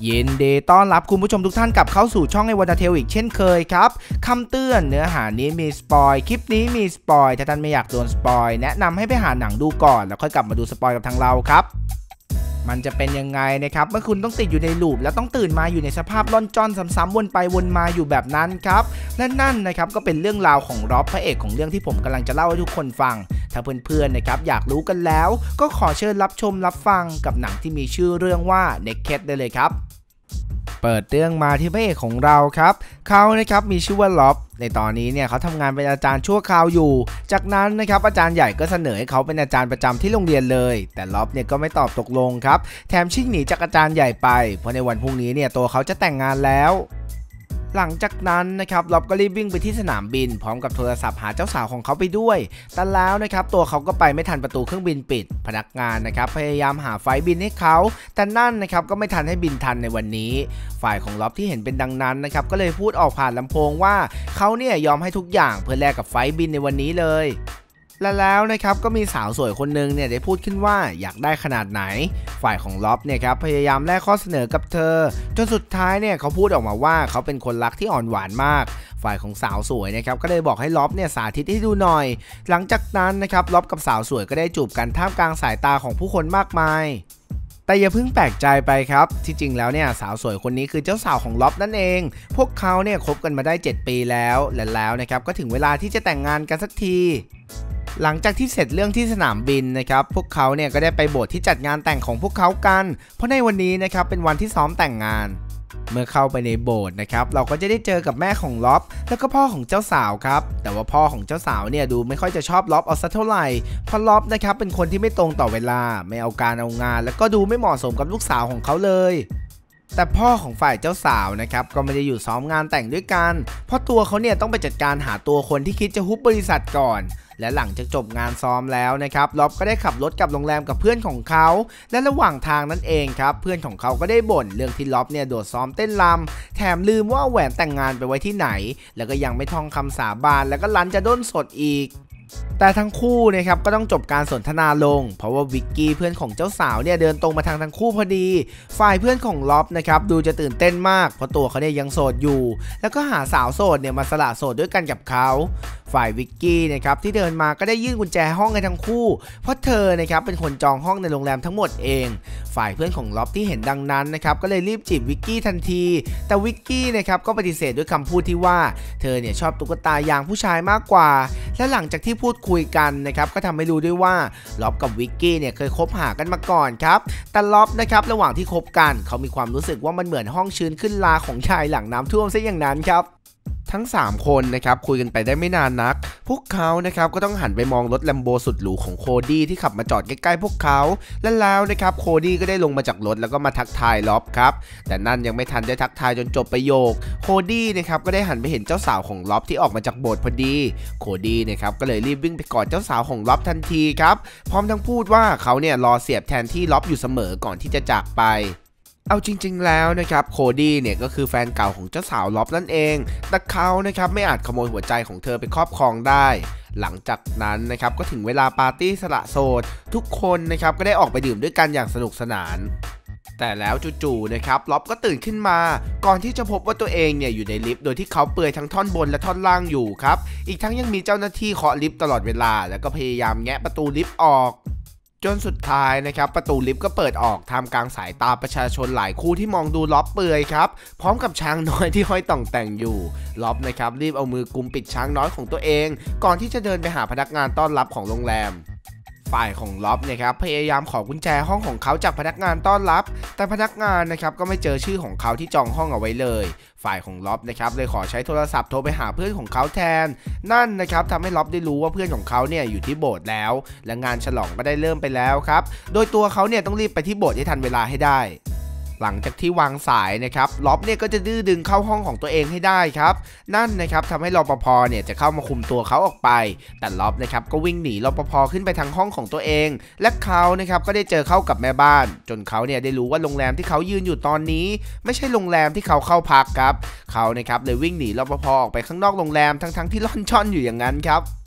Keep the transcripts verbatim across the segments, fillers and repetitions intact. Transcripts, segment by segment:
ยินดีต้อนรับคุณผู้ชมทุกท่านกลับเข้าสู่ช่องไอวันเทลอีกเช่นเคยครับคำเตือนเนื้อหานี้มีสปอยคลิปนี้มีสปอยถ้าท่านไม่อยากโดนสปอยแนะนำให้ไปหาหนังดูก่อนแล้วค่อยกลับมาดูสปอยกับทางเราครับมันจะเป็นยังไงนะครับเมื่อคุณต้องติดอยู่ในลูปแล้วต้องตื่นมาอยู่ในสภาพล่อนจ้อนซ้ำๆวนไปวนมาอยู่แบบนั้นครับและนั่นนะครับก็เป็นเรื่องราวของร็อบพระเอกของเรื่องที่ผมกำลังจะเล่าให้ทุกคนฟังถ้าเพื่อนๆนะครับอยากรู้กันแล้วก็ขอเชิญรับชมรับฟังกับหนังที่มีชื่อเรื่องว่า Naked ได้เลยครับเปิดเรื่องมาที่พระเอกของเราครับเขานะครับมีชื่อว่าล็อบในตอนนี้เนี่ยเขาทำงานเป็นอาจารย์ชั่วคราวอยู่จากนั้นนะครับอาจารย์ใหญ่ก็เสนอให้เขาเป็นอาจารย์ประจำที่โรงเรียนเลยแต่ล็อบเนี่ยก็ไม่ตอบตกลงครับแถมชิ่งหนีจากอาจารย์ใหญ่ไปเพราะในวันพรุ่งนี้เนี่ยตัวเขาจะแต่งงานแล้วหลังจากนั้นนะครับล็อบก็รีบวิ่งไปที่สนามบินพร้อมกับโทรศัพท์หาเจ้าสาวของเขาไปด้วยแต่แล้วนะครับตัวเขาก็ไปไม่ทันประตูเครื่องบินปิดพนักงานนะครับพยายามหาไฟล์บินให้เขาแต่นั่นนะครับก็ไม่ทันให้บินทันในวันนี้ฝ่ายของล็อบที่เห็นเป็นดังนั้นนะครับก็เลยพูดออกผ่านลำโพงว่าเขาเนี่ยยอมให้ทุกอย่างเพื่อแลกกับไฟล์บินในวันนี้เลยและแล้วนะครับก็มีสาวสวยคนหนึ่งเนี่ยได้พูดขึ้นว่าอยากได้ขนาดไหนฝ่ายของล็อบเนี่ยครับพยายามแลกข้อเสนอกับเธอจนสุดท้ายเนี่ยเขาพูดออกมาว่าเขาเป็นคนรักที่อ่อนหวานมากฝ่ายของสาวสวยนะครับก็เลยบอกให้ล็อบเนี่ยสาธิตให้ดูหน่อยหลังจากนั้นนะครับล็อบกับสาวสวยก็ได้จูบกันท่ามกลางสายตาของผู้คนมากมายแต่อย่าเพิ่งแปลกใจไปครับที่จริงแล้วเนี่ยสาวสวยคนนี้คือเจ้าสาวของล็อบนั่นเองพวกเขาเนี่ยคบกันมาได้เจ็ดปีแล้วและแล้วนะครับก็ถึงเวลาที่จะแต่งงานกันสักทีหลังจากที่เสร็จเรื่องที่สนามบินนะครับพวกเขาเนี่ยก็ได้ไปโบสถ์ที่จัดงานแต่งของพวกเขากันเพราะในวันนี้นะครับเป็นวันที่ซ้อมแต่งงานเมื่อเข้าไปในโบสถ์นะครับเราก็จะได้เจอกับแม่ของล็อบแล้วก็พ่อของเจ้าสาวครับแต่ว่าพ่อของเจ้าสาวเนี่ยดูไม่ค่อยจะชอบล็อบเอาซะเท่าไหร่เพราะล็อบนะครับเป็นคนที่ไม่ตรงต่อเวลาไม่เอาการเอางานแล้วก็ดูไม่เหมาะสมกับลูกสาวของเขาเลยแต่พ่อของฝ่ายเจ้าสาวนะครับก็ไม่ได้อยู่ซ้อมงานแต่งด้วยกันเพราะตัวเขาเนี่ยต้องไปจัดการหาตัวคนที่คิดจะฮุบบริษัทก่อนและหลังจากจบงานซ้อมแล้วนะครับล็อบก็ได้ขับรถกลับโรงแรมกับเพื่อนของเขาและระหว่างทางนั่นเองครับเพื่อนของเขาก็ได้บ่นเรื่องที่ล็อบเนี่ยโดดซ้อมเต้นรำแถมลืมว่าแหวนแต่งงานไปไว้ที่ไหนแล้วก็ยังไม่ท่องคำสาบานแล้วก็ลันจะด้นสดอีกแต่ทั้งคู่นะครับก็ต้องจบการสนทนาลงเพราะว่าวิกกี้เพื่อนของเจ้าสาวเนี่ยเดินตรงมาทางทั้งคู่พอดีฝ่ายเพื่อนของล็อบนะครับดูจะตื่นเต้นมากเพราะตัวเขาเนี่ยยังโสดอยู่แล้วก็หาสาวโสดเนี่ยมาสละโสดด้วยกันกับเขาฝ่ายวิกกี้นะครับที่เดินมาก็ได้ยื่นกุญแจห้องให้ทั้งคู่เพราะเธอนะครับเป็นคนจองห้องในโรงแรมทั้งหมดเองฝ่ายเพื่อนของล็อบที่เห็นดังนั้นนะครับก็เลยรีบจีบวิกกี้ทันทีแต่วิกกี้นะครับก็ปฏิเสธด้วยคำพูดที่ว่าเธอเนี่ยชอบตุ๊กตายางผู้ชายมากกว่าและหลังจากที่พูดคุยกันนะครับก็ทำให้รู้ด้วยว่าล็อบกับวิกกี้เนี่ยเคยคบหากันมาก่อนครับแต่ล็อบนะครับระหว่างที่คบกันเขามีความรู้สึกว่ามันเหมือนห้องชื้นขึ้นลาของชายหลังน้ำท่วมซะอย่างนั้นครับทั้งสามคนนะครับคุยกันไปได้ไม่นานนักพวกเขานะครับก็ต้องหันไปมองรถแลมโบสุดหรูของโคดี้ที่ขับมาจอดใกล้ๆพวกเขาและแล้วนะครับโคดี้ก็ได้ลงมาจากรถแล้วก็มาทักทายล็อบครับแต่นั่นยังไม่ทันได้ทักทายจนจบประโยคโคดี้นะครับก็ได้หันไปเห็นเจ้าสาวของล็อบที่ออกมาจากโบสถ์พอดีโคดี้นะครับก็เลยรีบวิ่งไปกอดเจ้าสาวของล็อบทันทีครับพร้อมทั้งพูดว่าเขาเนี่ยรอเสียบแทนที่ล็อบอยู่เสมอก่อนที่จะจากไปเอาจริงๆแล้วนะครับโคดี้เนี่ยก็คือแฟนเก่าของเจ้าสาวล็อบนั่นเองแต่เขานะครับไม่อาจขโมยหัวใจของเธอไปครอบครองได้หลังจากนั้นนะครับก็ถึงเวลาปาร์ตี้สละโสดทุกคนนะครับก็ได้ออกไปดื่มด้วยกันอย่างสนุกสนานแต่แล้วจู่ๆนะครับล็อบก็ตื่นขึ้นมาก่อนที่จะพบว่าตัวเองเนี่ยอยู่ในลิฟต์โดยที่เขาเปลือยทั้งท่อนบนและท่อนล่างอยู่ครับอีกทั้งยังมีเจ้าหน้าที่เคาะลิฟต์ตลอดเวลาแล้วก็พยายามแงะประตูลิฟต์ออกจนสุดท้ายนะครับประตูลิฟต์ก็เปิดออกท่ามกลางสายตาประชาชนหลายคู่ที่มองดูล็อบเปลือยครับพร้อมกับช้างน้อยที่ห้อยต่องแต่งอยู่ล็อบนะครับรีบเอามือกุมปิดช้างน้อยของตัวเองก่อนที่จะเดินไปหาพนักงานต้อนรับของโรงแรมฝ่ายของล็อบนะครับพยายามขอกุญแจห้องของเขาจากพนักงานต้อนรับแต่พนักงานนะครับก็ไม่เจอชื่อของเขาที่จองห้องเอาไว้เลยฝ่ายของล็อบนะครับเลยขอใช้โทรศัพท์โทรไปหาเพื่อนของเขาแทนนั่นนะครับทำให้ล็อบได้รู้ว่าเพื่อนของเขาเนี่ยอยู่ที่โบสถ์แล้วและงานฉลองก็ได้เริ่มไปแล้วครับโดยตัวเขาเนี่ยต้องรีบไปที่โบสถ์ให้ทันเวลาให้ได้หลังจากที่วางสายนะครับล็อบเนี่ยก็จะดื้อดึงเข้าห้องของตัวเองให้ได้ครับนั่นนะครับทำให้รปภเนี่ยจะเข้ามาคุมตัวเขาออกไปแต่ล็อบนะครับก็วิ่งหนีรปภขึ้นไปทางห้องของตัวเองและเขานะครับก็ได้เจอเข้ากับแม่บ้านจนเขาเนี่ยได้รู้ว่าโรงแรมที่เขายืนอยู่ตอนนี้ไม่ใช่โรงแรมที่เขาเข้าพักครับเขานะครับเลยวิ่งหนีรปภออกไปข้างนอกโรงแรมทั้งๆที่ล่อนช่อนอยู่อย่างนั้นครับ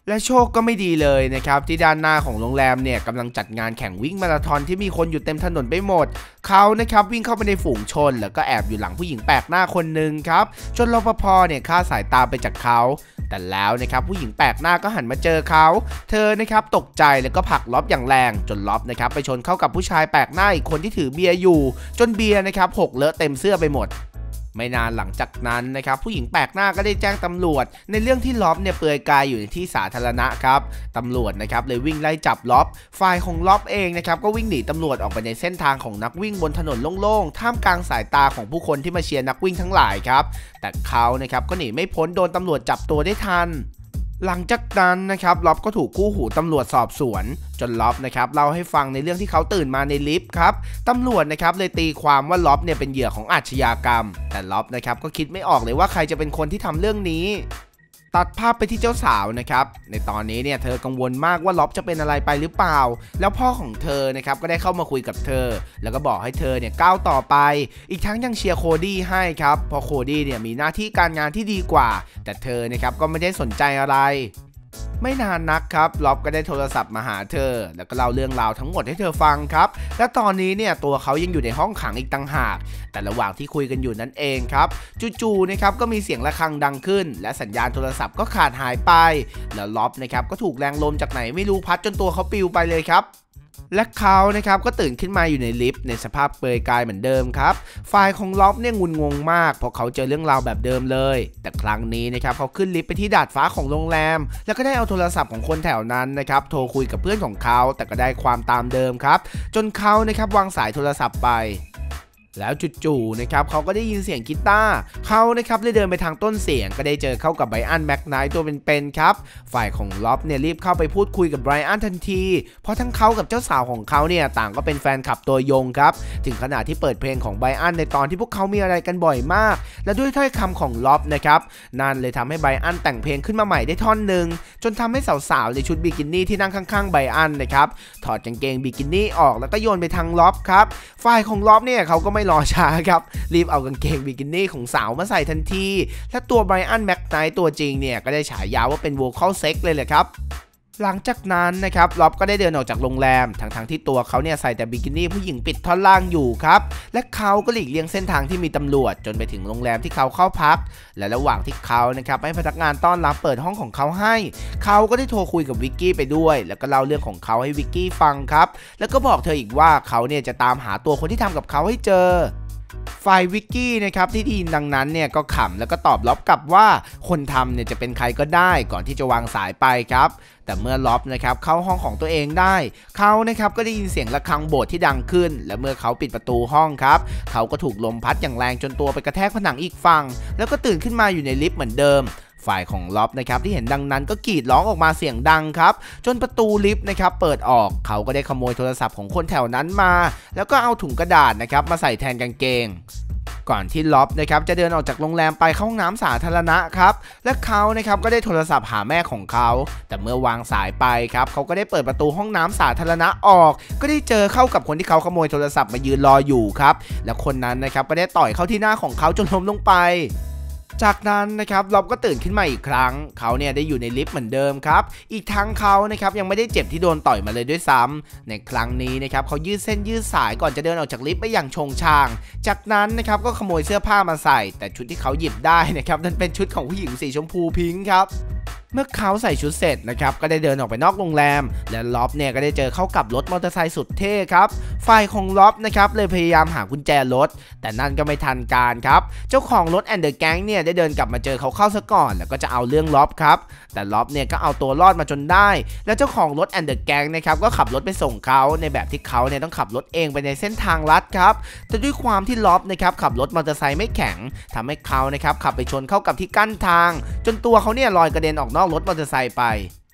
และโชคก็ไม่ดีเลยนะครับที่ด้านหน้าของโรงแรมเนี่ยกำลังจัดงานแข่งวิ่งมาราธอนที่มีคนอยู่เต็มถนนไปหมดเขานะครับวิ่งเข้าไปในฝูงชนแล้วก็แอบอยู่หลังผู้หญิงแปลกหน้าคนหนึ่งครับจนรปภเนี่ยฆ่าสายตาไปจากเขาแต่แล้วนะครับผู้หญิงแปลกหน้าก็หันมาเจอเขาเธอนะครับตกใจแล้วก็ผลักล็อบอย่างแรงจนล็อบนะครับไปชนเข้ากับผู้ชายแปลกหน้าอีกคนที่ถือเบียร์อยู่จนเบียร์นะครับหกเลอะเต็มเสื้อไปหมดไม่นานหลังจากนั้นนะครับผู้หญิงแปลกหน้าก็ได้แจ้งตำรวจในเรื่องที่ล็อบเนี่ยเปลือยกายอยู่ในที่สาธารณะครับตำรวจนะครับเลยวิ่งไล่จับล็อบฝ่ายของล็อบเองนะครับก็วิ่งหนีตำรวจออกไปในเส้นทางของนักวิ่งบนถนนโล่งๆท่ามกลางสายตาของผู้คนที่มาเชียร์นักวิ่งทั้งหลายครับแต่เขานะครับก็หนีไม่พ้นโดนตำรวจจับตัวได้ทันหลังจากนั้นนะครับล็อบก็ถูกคู่หูตำรวจสอบสวนจนล็อบนะครับเล่าให้ฟังในเรื่องที่เขาตื่นมาในลิฟต์ครับตำรวจนะครับเลยตีความว่าล็อบเนี่ยเป็นเหยื่อของอาชญากรรมแต่ล็อบนะครับก็คิดไม่ออกเลยว่าใครจะเป็นคนที่ทำเรื่องนี้ตัดภาพไปที่เจ้าสาวนะครับในตอนนี้เนี่ยเธอกังวลมากว่าล็อบจะเป็นอะไรไปหรือเปล่าแล้วพ่อของเธอนะครับก็ได้เข้ามาคุยกับเธอแล้วก็บอกให้เธอเนี่ยก้าวต่อไปอีกทั้งยังเชียร์โคดี้ให้ครับเพราะโคดี้เนี่ยมีหน้าที่การงานที่ดีกว่าแต่เธอนะครับก็ไม่ได้สนใจอะไรไม่นานนักครับล็อบก็ได้โทรศัพท์มาหาเธอแล้วก็เล่าเรื่องราวทั้งหมดให้เธอฟังครับและตอนนี้เนี่ยตัวเขายังอยู่ในห้องขังอีกต่างหากแต่ระหว่างที่คุยกันอยู่นั่นเองครับจู่ๆนะครับก็มีเสียงระฆังดังขึ้นและสัญญาณโทรศัพท์ก็ขาดหายไปแล้วล็อบนะครับก็ถูกแรงลมจากไหนไม่รู้พัดจนตัวเขาปลิวไปเลยครับและเขานะครับก็ตื่นขึ้นมาอยู่ในลิฟต์ในสภาพเปลือยกายเหมือนเดิมครับฝ่ายของล็อบเนี่ยงุนงงมากเพราะเขาเจอเรื่องราวแบบเดิมเลยแต่ครั้งนี้นะครับเขาขึ้นลิฟต์ไปที่ดาดฟ้าของโรงแรมแล้วก็ได้เอาโทรศัพท์ของคนแถวนั้นนะครับโทรคุยกับเพื่อนของเขาแต่ก็ได้ความตามเดิมครับจนเขานะครับวางสายโทรศัพท์ไปแล้วจู่ๆนะครับเขาก็ได้ยินเสียงกีตาร์เขานะครับเลยเดินไปทางต้นเสียงก็ได้เจอเข้ากับไบรอันแม็กไนท์ตัวเป็นๆครับฝ่ายของล็อบเนี่ยรีบเข้าไปพูดคุยกับไบรอันทันทีเพราะทั้งเขากับเจ้าสาวของเขาเนี่ยต่างก็เป็นแฟนคลับตัวยงครับถึงขนาดที่เปิดเพลงของไบรอันในตอนที่พวกเขามีอะไรกันบ่อยมากและด้วยถ้อยคำของล็อบนะครับนั่นเลยทำให้ไบรอันแต่งเพลงขึ้นมาใหม่ได้ท่อนหนึ่งจนทำให้สาวๆในชุดบิกินี่ที่นั่งข้างๆไบรอันนะครับถอดกางเกงบิกินี่ออกแล้วก็โยนไปทางล็อบครับฝ่ายของล็อบเนี่ยเขาก็ไม่รอช้าครับรีบเอากางเกงบิกินี่ของสาวมาใส่ทันทีและตัวไบรอันแม็กไนท์ตัวจริงเนี่ยก็ได้ฉายาว่าเป็น vocal sex เลยแหละครับหลังจากนั้นนะครับล็อบก็ได้เดินออกจากโรงแรมทั้งๆ ท, ที่ตัวเขาเนี่ยใส่แต่บิกินี่ผู้หญิงปิดท่อนล่างอยู่ครับและเขาก็หลีกเลี่ยงเส้นทางที่มีตำรวจจนไปถึงโรงแรมที่เขาเข้าพักและระหว่างที่เขานะครับให้พนักงานต้อนรับเปิดห้องของเขาให้เขาก็ได้โทรคุยกับวิกกี้ไปด้วยแล้วก็เล่าเรื่องของเขาให้วิกกี้ฟังครับแล้วก็บอกเธออีกว่าเขาเนี่ยจะตามหาตัวคนที่ทำกับเขาให้เจอฝ่ายวิกกี้นะครับที่ได้ยินดังนั้นเนี่ยก็ขำแล้วก็ตอบล็อบกลับว่าคนทำเนี่ยจะเป็นใครก็ได้ก่อนที่จะวางสายไปครับแต่เมื่อล็อบนะครับเข้าห้องของตัวเองได้เขานะครับก็ได้ยินเสียงระฆังโบสถ์ที่ดังขึ้นและเมื่อเขาปิดประตูห้องครับเขาก็ถูกลมพัดอย่างแรงจนตัวไปกระแทกผนังอีกฝั่งแล้วก็ตื่นขึ้นมาอยู่ในลิฟต์เหมือนเดิมฝ่ายของล็อบนะครับที่เห็นดังนั้นก็กรีดร้องออกมาเสียงดังครับจนประตูลิฟต์นะครับเปิดออกเขาก็ได้ขโมยโทรศัพท์ของคนแถวนั้นมาแล้วก็เอาถุงกระดาษนะครับมาใส่แทนกางเกงก่อนที่ล็อบนะครับจะเดินออกจากโรงแรมไปเข้าห้องน้ำสาธารณะครับและเขานะครับก็ได้โทรศัพท์หาแม่ของเขาแต่เมื่อวางสายไปครับเขาก็ได้เปิดประตูห้องน้ำสาธารณะออกก็ได้เจอเข้ากับคนที่เขาขโมยโทรศัพท์มายืนรออยู่ครับและคนนั้นนะครับก็ได้ต่อยเข้าที่หน้าของเขาจนล้มลงไปจากนั้นนะครับล็อบก็ตื่นขึ้นมาอีกครั้งเขาเนี่ยได้อยู่ในลิฟต์เหมือนเดิมครับอีกทั้งเขานะครับยังไม่ได้เจ็บที่โดนต่อยมาเลยด้วยซ้ำในครั้งนี้นะครับเขายืดเส้นยืดสายก่อนจะเดินออกจากลิฟต์ไปอย่างชงชางจากนั้นนะครับก็ขโมยเสื้อผ้ามาใส่แต่ชุดที่เขาหยิบได้นะครับนั่นเป็นชุดของผู้หญิงสีชมพูพิงค์ครับเมื่อเขาใส่ชุดเสร็จนะครับก็ได้เดินออกไปนอกโรงแรมและล็อบเนี่ยก็ได้เจอเข้ากับรถมอเตอร์ไซค์สุดเท่ครับฝ่ายของล็อบนะครับเลยพยายามหากุญแจรถแต่นั่นก็ไม่ทันการครับเจ้าของรถแอนเดอร์แก๊งเนี่ยได้เดินกลับมาเจอเขาเข้าซะก่อนแล้วก็จะเอาเรื่องล็อบครับแต่ล็อบเนี่ยก็เอาตัวรอดมาจนได้และเจ้าของรถแอนเดอร์แก๊งนะครับก็ขับรถไปส่งเขาในแบบที่เขาเนี่ยต้องขับรถเองไปในเส้นทางลัดครับแต่ด้วยความที่ล็อบนะครับขับรถมอเตอร์ไซค์ไม่แข็งทำให้เขานะครับขับไปชนเข้ากับที่กั้นทางจนตัวเขาเนี่ยลอยกระเด็นออกนอกรถมอเตอร์ไซค์ไป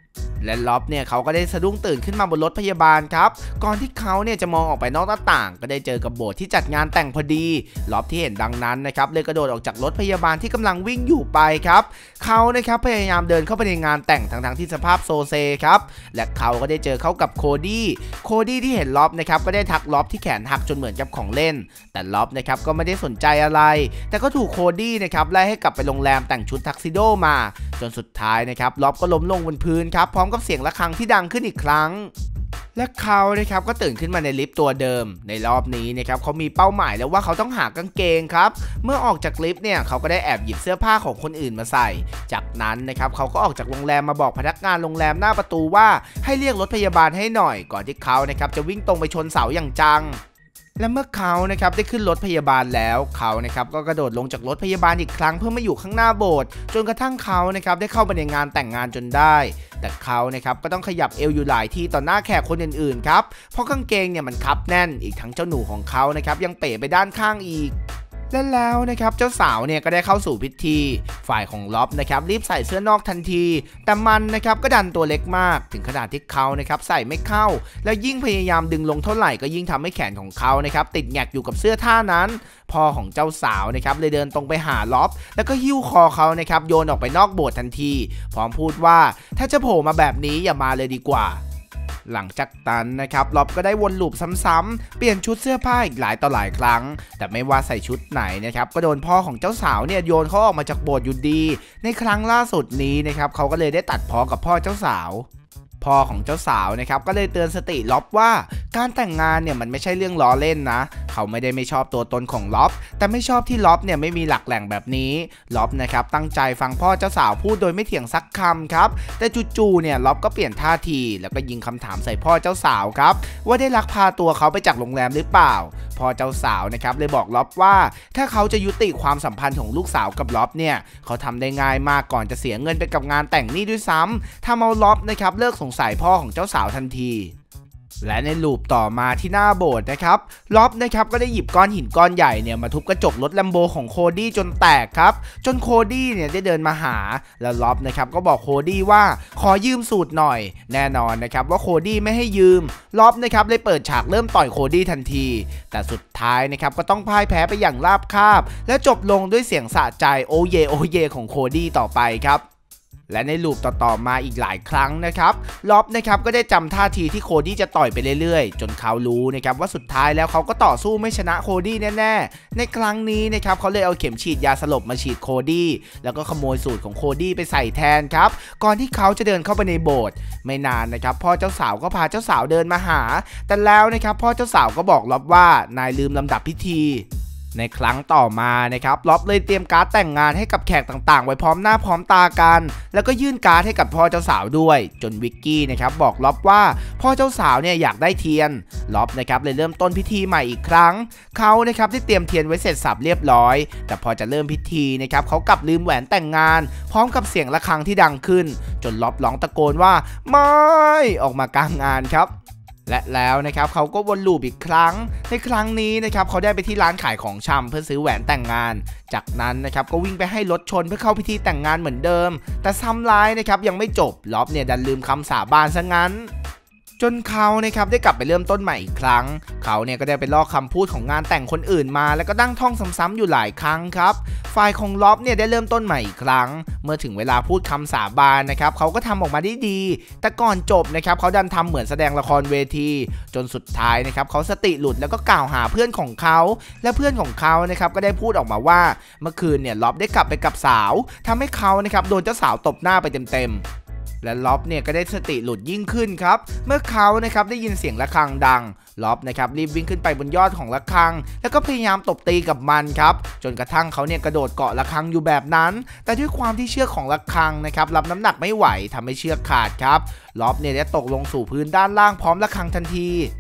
และล็อบเนี่ยเขาก็ได้สะดุ้งตื่นขึ้นมาบนรถพยาบาลครับก่อนที่เขาเนี่ยจะมองออกไปนอกหน้าต่างก็ได้เจอกับโบสถ์ที่จัดงานแต่งพอดีล็อบที่เห็นดังนั้นนะครับเลยกระโดดออกจากรถพยาบาลที่กำลังวิ่งอยู่ไปครับเขานะครับพยายามเดินเข้าไปในงานแต่งทั้งๆที่สภาพโซเซครับและเขาก็ได้เจอเข้ากับโคดี้โคดี้ที่เห็นล็อบนะครับก็ได้ทักล็อบที่แขนหักจนเหมือนกับของเล่นแต่ล็อบนะครับก็ไม่ได้สนใจอะไรแต่ก็ถูกโคดี้นะครับไล่ให้กลับไปโรงแรมแต่งชุดทักซิโดมาจนสุดท้ายนะครับล็อบก็ล้มลงบนพื้นครับพร้อมกับเสียงระฆังที่ดังขึ้นอีกครั้งและเขานะครับก็ตื่นขึ้นมาในลิฟต์ตัวเดิมในรอบนี้นะครับเขามีเป้าหมายแล้วว่าเขาต้องหากางเกงครับเมื่อออกจากลิฟต์เนี่ยเขาก็ได้แอบหยิบเสื้อผ้าของคนอื่นมาใส่จากนั้นนะครับเขาก็ออกจากโรงแรมมาบอกพนักงานโรงแรมหน้าประตูว่าให้เรียกรถพยาบาลให้หน่อยก่อนที่เขานะครับจะวิ่งตรงไปชนเสาอย่างจังและเมื่อเขานะครับได้ขึ้นรถพยาบาลแล้วเขานะครับก็กระโดดลงจากรถพยาบาลอีกครั้งเพื่อมาอยู่ข้างหน้าโบสถ์จนกระทั่งเขานะครับได้เข้าไปในงานแต่งงานจนได้แต่เขานะครับก็ต้องขยับเอวอยู่หลายที่ต่อหน้าแขกคนอื่นๆครับเพราะกางเกงเนี่ยมันคับแน่นอีกทั้งเจ้าหนูของเขานะครับยังเป๋ไปด้านข้างอีกและแล้วนะครับเจ้าสาวเนี่ยก็ได้เข้าสู่พิธีฝ่ายของล็อบนะครับรีบใส่เสื้อนอกทันทีแต่มันนะครับก็ดันตัวเล็กมากถึงขนาดที่เขานะครับใส่ไม่เข้าและยิ่งพยายามดึงลงเท่าไหร่ก็ยิ่งทำให้แขนของเขานะครับติดแงกอยู่กับเสื้อท่านั้นพ่อของเจ้าสาวนะครับเลยเดินตรงไปหาล็อบแล้วก็หิ้วคอเขานะครับโยนออกไปนอกโบสถ์ทันทีพร้อมพูดว่าถ้าจะโผล่มาแบบนี้อย่ามาเลยดีกว่าหลังจากนั้นนะครับล็อบก็ได้วนลูปซ้ำๆเปลี่ยนชุดเสื้อผ้าอีกหลายต่อหลายครั้งแต่ไม่ว่าใส่ชุดไหนนะครับก็โดนพ่อของเจ้าสาวเนี่ยโยนเขาออกมาจากโบสถ์อยู่ดีในครั้งล่าสุดนี้นะครับเขาก็เลยได้ตัดพ้อกับพ่อเจ้าสาวพ่อของเจ้าสาวนะครับก็เลยเตือนสติล็อบว่าการแต่งงานเนี่ยมันไม่ใช่เรื่องล้อเล่นนะเขาไม่ได้ไม่ชอบตัวตนของล็อบแต่ไม่ชอบที่ล็อบเนี่ยไม่มีหลักแหล่งแบบนี้ล็อบนะครับตั้งใจฟังพ่อเจ้าสาวพูดโดยไม่เถียงสักคำครับแต่จู่ๆเนี่ยล็อบก็เปลี่ยนท่าทีแล้วก็ยิงคำถามใส่พ่อเจ้าสาวครับว่าได้ลักพาตัวเขาไปจากโรงแรมหรือเปล่าพ่อเจ้าสาวนะครับเลยบอกล็อบว่าถ้าเขาจะยุติความสัมพันธ์ของลูกสาวกับล็อบเนี่ยเขาทำได้ง่ายมากก่อนจะเสียเงินไปกับงานแต่งนี่ด้วยซ้ำทำเอาล็อบนะครับเลิกสงสัยพ่อของเจ้าสาวทันทีและในลูปต่อมาที่หน้าโบสถ์นะครับล็อบนะครับก็ได้หยิบก้อนหินก้อนใหญ่เนี่ยมาทุบกระจกรถแลมโบของโคดี้จนแตกครับจนโคดี้เนี่ยได้เดินมาหาแล้วล็อบนะครับก็บอกโคดี้ว่าขอยืมสูตรหน่อยแน่นอนนะครับว่าโคดี้ไม่ให้ยืมล็อบนะครับเลยเปิดฉากเริ่มต่อยโคดี้ทันทีแต่สุดท้ายนะครับก็ต้องพ่ายแพ้ไปอย่างราบคาบและจบลงด้วยเสียงสะใจโอเยโอเยของโคดี้ต่อไปครับและในลูปต่อๆมาอีกหลายครั้งนะครับล็อบนะครับก็ได้จำท่าทีที่โคดี้จะต่อยไปเรื่อยๆจนเขารู้นะครับว่าสุดท้ายแล้วเขาก็ต่อสู้ไม่ชนะโคดี้แน่ๆในครั้งนี้นะครับเขาเลยเอาเข็มฉีดยาสลบมาฉีดโคดี้แล้วก็ขโมยสูตรของโคดี้ไปใส่แทนครับก่อนที่เขาจะเดินเข้าไปในโบสถ์ไม่นานนะครับพ่อเจ้าสาวก็พาเจ้าสาวเดินมาหาแต่แล้วนะครับพ่อเจ้าสาวก็บอกล็อบว่านายลืมลำดับพิธีในครั้งต่อมานะครับล็อบเลยเตรียมการ์ดแต่งงานให้กับแขกต่างๆไว้พร้อมหน้าพร้อมตากันแล้วก็ยื่นการ์ดให้กับพ่อเจ้าสาวด้วยจนวิกกี้นะครับบอกล็อบว่าพ่อเจ้าสาวเนี่ยอยากได้เทียนล็อบนะครับเลยเริ่มต้นพิธีใหม่อีกครั้งเขานะครับได้เตรียมเทียนไว้เสร็จสับเรียบร้อยแต่พอจะเริ่มพิธีนะครับเขากลับลืมแหวนแต่งงานพร้อมกับเสียงระฆังที่ดังขึ้นจนล็อบร้องตะโกนว่าไม่ออกมากลางงานครับและแล้วนะครับเขาก็วนลูปอีกครั้งในครั้งนี้นะครับเขาได้ไปที่ร้านขายของชำเพื่อซื้อแหวนแต่งงานจากนั้นนะครับก็วิ่งไปให้รถชนเพื่อเข้าพิธีแต่งงานเหมือนเดิมแต่ซ้ำร้ายนะครับยังไม่จบล็อบเนี่ยดันลืมคำสาบานซะงั้นจนเขานะครับได้กลับไปเริ่มต้นใหม่อีกครั้งเขาเนี่ยก็ได้ไปลอกคำพูดของงานแต่งคนอื่นมาแล้วก็นั่งท่องซ้ำๆอยู่หลายครั้งครับฝ่ายของล็อบเนี่ยได้เริ่มต้นใหม่อีกครั้งเมื่อถึงเวลาพูดคำสาบานนะครับเขาก็ทำออกมาได้ดีแต่ก่อนจบนะครับเขาดันทำเหมือนแสดงละครเวทีจนสุดท้ายนะครับเขาสติหลุดแล้วก็กล่าวหาเพื่อนของเขาและเพื่อนของเขานะครับก็ได้พูดออกมาว่าเมื่อคืนเนี่ยล็อบได้กลับไปกับสาวทำให้เขานะครับโดนเจ้าสาวตบหน้าไปเต็มๆและล็อบเนี่ยก็ได้สติหลุดยิ่งขึ้นครับเมื่อเขานะครับได้ยินเสียงระฆังดังล็อบนะครับรีบวิ่งขึ้นไปบนยอดของระฆังแล้วก็พยายามตบตีกับมันครับจนกระทั่งเขาเนี่ยกระโดดเกาะระฆังอยู่แบบนั้นแต่ด้วยความที่เชือกของระฆังนะครับรับน้ำหนักไม่ไหวทำให้เชือกขาดครับล็อบเนี่ยได้ตกลงสู่พื้นด้านล่างพร้อมระฆังทันที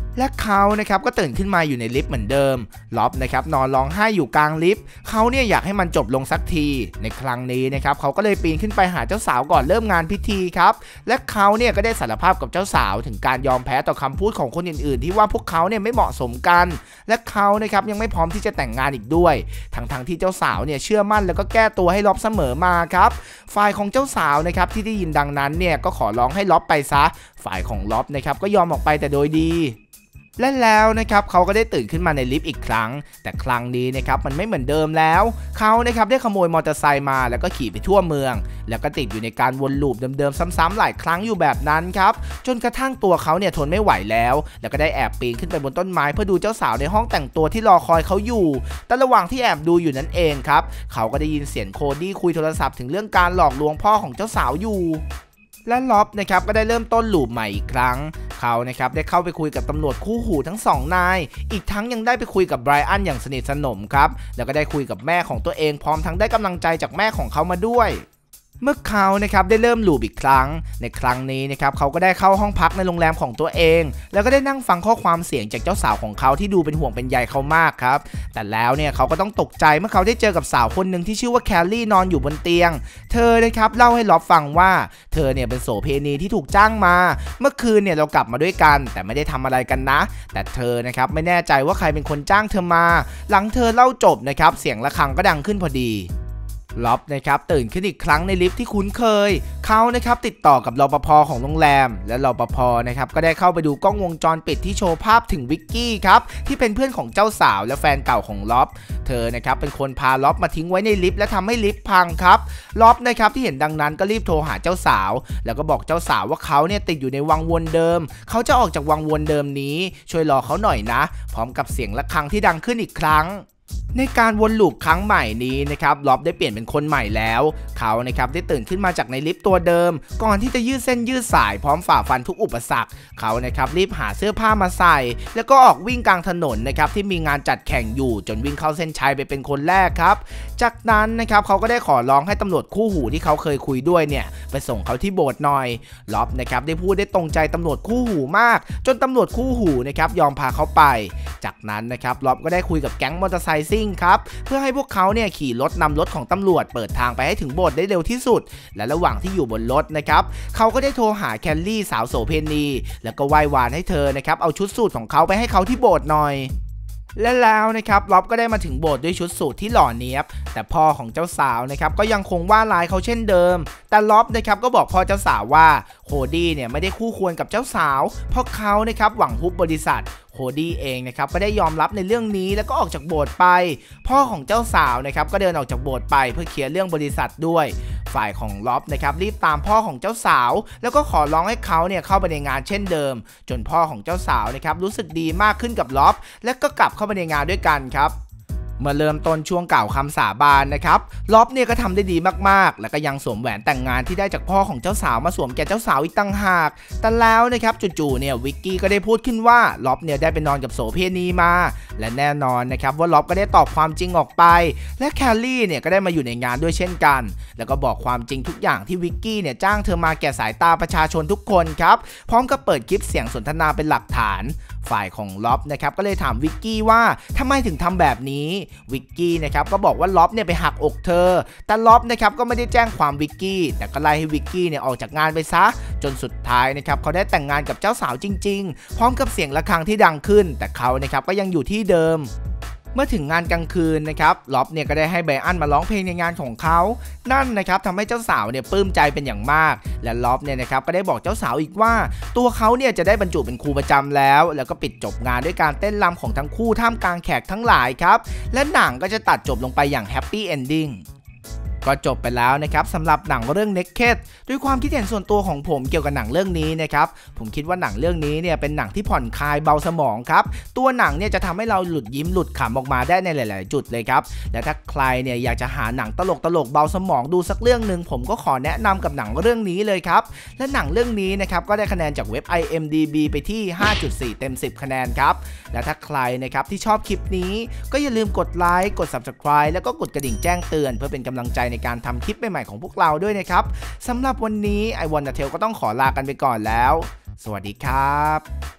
และเขานะครับก็ตื่นขึ้นมาอยู่ในลิฟต์เหมือนเดิมล็อบนะครับนอนร้องไห้อยู่กลางลิฟต์เขาเนี่ยอยากให้มันจบลงสักทีในครั้งนี้นะครับเขาก็เลยปีนขึ้นไปหาเจ้าสาวก่อนเริ่มงานพิธีครับและเขาเนี่ยก็ได้สารภาพกับเจ้าสาวถึงการยอมแพ้ต่อคำพูดของคนอื่นๆที่ว่าพวกเขาเนี่ยไม่เหมาะสมกันและเขานะครับยังไม่พร้อมที่จะแต่งงานอีกด้วยทั้งๆที่เจ้าสาวเนี่ยเชื่อมั่นแล้วก็แก้ตัวให้ล็อบเสมอมาครับฝ่ายของเจ้าสาวนะครับที่ได้ยินดังนั้นเนี่ยก็ขอร้องให้ล็อบไปซะฝ่ายของล็อบนะครับก็ยอมออกไปแต่โดยดีและแล้วนะครับเขาก็ได้ตื่นขึ้นมาในลิฟต์อีกครั้งแต่ครั้งนี้นะครับมันไม่เหมือนเดิมแล้วเขานะครับได้ขโมยมอเตอร์ไซค์มาแล้วก็ขี่ไปทั่วเมืองแล้วก็ติดอยู่ในการวนลูปเดิมๆซ้ำๆหลายครั้งอยู่แบบนั้นครับจนกระทั่งตัวเขาเนี่ยทนไม่ไหวแล้วแล้วก็ได้แอบปีนขึ้นไปบนต้นไม้เพื่อดูเจ้าสาวในห้องแต่งตัวที่รอคอยเขาอยู่แต่ระหว่างที่แอบดูอยู่นั่นเองครับเขาก็ได้ยินเสียงโคดี้คุยโทรศัพท์ถึงเรื่องการหลอกลวงพ่อของเจ้าสาวอยู่และล็อบนะครับก็ได้เริ่มต้นลูปใหม่อีกครั้งเขานะครับได้เข้าไปคุยกับตำรวจคู่หูทั้งสองนายอีกทั้งยังได้ไปคุยกับไบรอันอย่างสนิทสนมครับแล้วก็ได้คุยกับแม่ของตัวเองพร้อมทั้งได้กำลังใจจากแม่ของเขามาด้วยเมื่อเขานะครับได้เริ่มลูปอีกครั้งในครั้งนี้นะครับเขาก็ได้เข้าห้องพักในโรงแรมของตัวเองแล้วก็ได้นั่งฟังข้อความเสียงจากเจ้าสาวของเขาที่ดูเป็นห่วงเป็นใยเขามากครับแต่แล้วเนี่ยเขาก็ต้องตกใจเมื่อเขาได้เจอกับสาวคนหนึ่งที่ชื่อว่าแคลลี่นอนอยู่บนเตียงเธอนะครับเล่าให้ล็อบฟังว่าเธอเนี่ยเป็นโสเภณีที่ถูกจ้างมาเมื่อคืนเนี่ยเรากลับมาด้วยกันแต่ไม่ได้ทำอะไรกันนะแต่เธอนะครับไม่แน่ใจว่าใครเป็นคนจ้างเธอมาหลังเธอเล่าจบนะครับเสียงระฆังก็ดังขึ้นพอดีล็อบนะครับตื่นขึ้นอีกครั้งในลิฟต์ที่คุ้นเคยเขานะครับติดต่อกับรปภ.ของโรงแรมและรปภ.นะครับก็ได้เข้าไปดูกล้องวงจรปิดที่โชว์ภาพถึงวิกกี้ครับที่เป็นเพื่อนของเจ้าสาวและแฟนเก่าของล็อบเธอนะครับเป็นคนพาล็อบมาทิ้งไว้ในลิฟต์และทำให้ลิฟต์พังครับล็อบนะครับที่เห็นดังนั้นก็รีบโทรหาเจ้าสาวแล้วก็บอกเจ้าสาวว่าเขาเนี่ยติดอยู่ในวังวนเดิมเขาจะออกจากวังวนเดิมนี้ช่วยรอเขาหน่อยนะพร้อมกับเสียงระฆังที่ดังขึ้นอีกครั้งในการวนลูปครั้งใหม่นี้นะครับล็อบได้เปลี่ยนเป็นคนใหม่แล้วเขานะครับได้ตื่นขึ้นมาจากในลิฟต์ตัวเดิมก่อนที่จะยืดเส้นยืดสายพร้อมฝ่าฟันทุกอุปสรรคเขานะครับรีบหาเสื้อผ้ามาใส่แล้วก็ออกวิ่งกลางถนนนะครับที่มีงานจัดแข่งอยู่จนวิ่งเข้าเส้นชัยไปเป็นคนแรกครับจากนั้นนะครับเขาก็ได้ขอร้องให้ตำรวจคู่หูที่เขาเคยคุยด้วยเนี่ยไปส่งเขาที่โบสถ์หน่อยล็อบนะครับได้พูดได้ตรงใจตำรวจคู่หูมากจนตำรวจคู่หูนะครับยอมพาเขาไปจากนั้นนะครับล็อบก็ได้คุยกับแก๊งมอเตอร์ไซค์ซิ่งครับเพื่อให้พวกเขาเนี่ยขี่รถนำรถของตำรวจเปิดทางไปให้ถึงโบสถ์ได้เร็วที่สุดและระหว่างที่อยู่บนรถนะครับเขาก็ได้โทรหาแคลลี่สาวโสเภณีแล้วก็ไหว้วานให้เธอนะครับเอาชุดสูทของเขาไปให้เขาที่โบสถ์หน่อยและแล้วนะครับล็อบก็ได้มาถึงโบสถ์ด้วยชุดสูทที่หล่อเนี๊ยบแต่พ่อของเจ้าสาวนะครับก็ยังคงว่าร้ายเขาเช่นเดิมแต่ล็อบนะครับก็บอกพ่อเจ้าสาวว่าโคดี้เนี่ยไม่ได้คู่ควรกับเจ้าสาวเพราะเขานะครับหวังฮุบบริษัทโคดี้เองนะครับก็ได้ยอมรับในเรื่องนี้แล้วก็ออกจากโบสถ์ไปพ่อของเจ้าสาวนะครับก็เดินออกจากโบสถ์ไปเพื่อเคลียร์เรื่องบริษัทด้วยฝ่ายของล็อบนะครับรีบตามพ่อของเจ้าสาวแล้วก็ขอร้องให้เขาเนี่ยเข้าไปในงานเช่นเดิมจนพ่อของเจ้าสาวนะครับรู้สึกดีมากขึ้นกับล็อบและก็กลับเข้าไปในงานด้วยกันครับเมื่อเริ่มต้นช่วงกล่าวคำสาบานนะครับล็อบเนี่ยก็ทำได้ดีมากๆแล้วก็ยังสวมแหวนแต่งงานที่ได้จากพ่อของเจ้าสาวมาสวมแก่เจ้าสาวอีกตั้งหากแต่แล้วนะครับจู่ๆเนี่ยวิกกี้ก็ได้พูดขึ้นว่าล็อบเนี่ยได้ไปนอนกับโสเภณีมาและแน่นอนนะครับว่าล็อบก็ได้ตอบความจริงออกไปและแคลลี่เนี่ยก็ได้มาอยู่ในงานด้วยเช่นกันแล้วก็บอกความจริงทุกอย่างที่วิกกี้เนี่ยจ้างเธอมาแก่สายตาประชาชนทุกคนครับพร้อมกับเปิดคลิปเสียงสนทนาเป็นหลักฐานฝ่ายของล็อบนะครับก็เลยถามวิกกี้ว่าทำไมถึงทำแบบนี้วิกกี้นะครับก็บอกว่าล็อบเนี่ยไปหักอกเธอแต่ล็อบนะครับก็ไม่ได้แจ้งความวิกกี้แต่ก็ไล่ให้วิกกี้เนี่ยออกจากงานไปซะจนสุดท้ายนะครับเขาได้แต่งงานกับเจ้าสาวจริงๆพร้อมกับเสียงระฆังที่ดังขึ้นแต่เขานะครับก็ยังอยู่ที่เดิมเมื่อถึงงานกลางคืนนะครับล็อบเนี่ยก็ได้ให้ไบรอันมาร้องเพลงในงานของเขานั่นนะครับทำให้เจ้าสาวเนี่ยปลื้มใจเป็นอย่างมากและล็อบเนี่ยนะครับก็ได้บอกเจ้าสาวอีกว่าตัวเขาเนี่ยจะได้บรรจุเป็นครูประจำแล้วแล้วก็ปิดจบงานด้วยการเต้นรำของทั้งคู่ท่ามกลางแขกทั้งหลายครับและหนังก็จะตัดจบลงไปอย่างแฮปปี้เอนดิ้งก็จบไปแล้วนะครับสำหรับหนังเรื่อง Naked ด้วยความคิดเห็นส่วนตัวของผมเกี่ยวกับหนังเรื่องนี้นะครับผมคิดว่าหนังเรื่องนี้เนี่ยเป็นหนังที่ผ่อนคลายเบาสมองครับตัวหนังเนี่ยจะทำให้เราหลุดยิ้มหลุดขำออกมาได้ในหลายๆจุดเลยครับและถ้าใครเนี่ยอยากจะหาหนังตลกตลกเบาสมองดูสักเรื่องหนึ่งผมก็ขอแนะนำกับหนังเรื่องนี้เลยครับและหนังเรื่องนี้นะครับก็ได้คะแนนจากเว็บ ไอ เอ็ม ดี บี ไปที่ ห้าจุดสี่ เต็มสิบคะแนนครับและถ้าใครนะครับที่ชอบคลิปนี้ก็อย่าลืมกดไลค์กด ซับสไครบ์ แล้วก็กดกระดิ่งแจ้งเตือนเพื่อเป็นกำลังใจในการทำคลิปใหม่ๆของพวกเราด้วยนะครับสำหรับวันนี้ไอวอนเทลก็ต้องขอลากันไปก่อนแล้วสวัสดีครับ